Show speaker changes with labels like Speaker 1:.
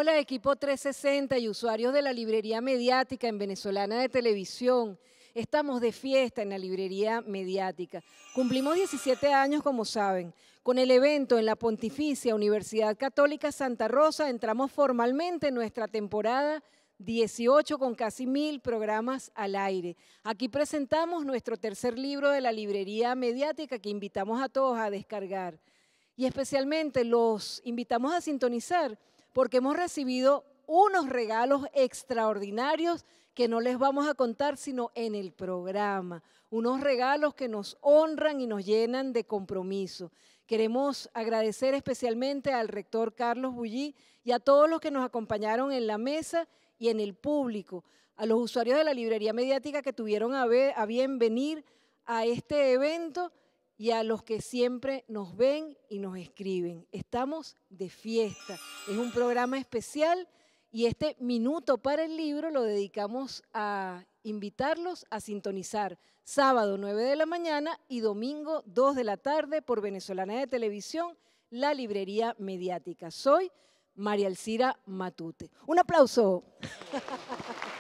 Speaker 1: Hola, equipo 360 y usuarios de la librería mediática en Venezolana de Televisión. Estamos de fiesta en la librería mediática. Cumplimos 17 años, como saben. Con el evento en la Pontificia Universidad Católica Santa Rosa entramos formalmente en nuestra temporada 18 con casi 1000 programas al aire. Aquí presentamos nuestro tercer libro de la librería mediática que invitamos a todos a descargar. Y especialmente los invitamos a sintonizar porque hemos recibido unos regalos extraordinarios que no les vamos a contar sino en el programa. Unos regalos que nos honran y nos llenan de compromiso. Queremos agradecer especialmente al rector Carlos Bullí y a todos los que nos acompañaron en la mesa y en el público, a los usuarios de la librería mediática que tuvieron a bien venir a este evento y a los que siempre nos ven y nos escriben. Estamos de fiesta, es un programa especial y este minuto para el libro lo dedicamos a invitarlos a sintonizar sábado 9 de la mañana y domingo 2 de la tarde por Venezolana de Televisión, la librería mediática. Soy María Elcira Matute. Un aplauso.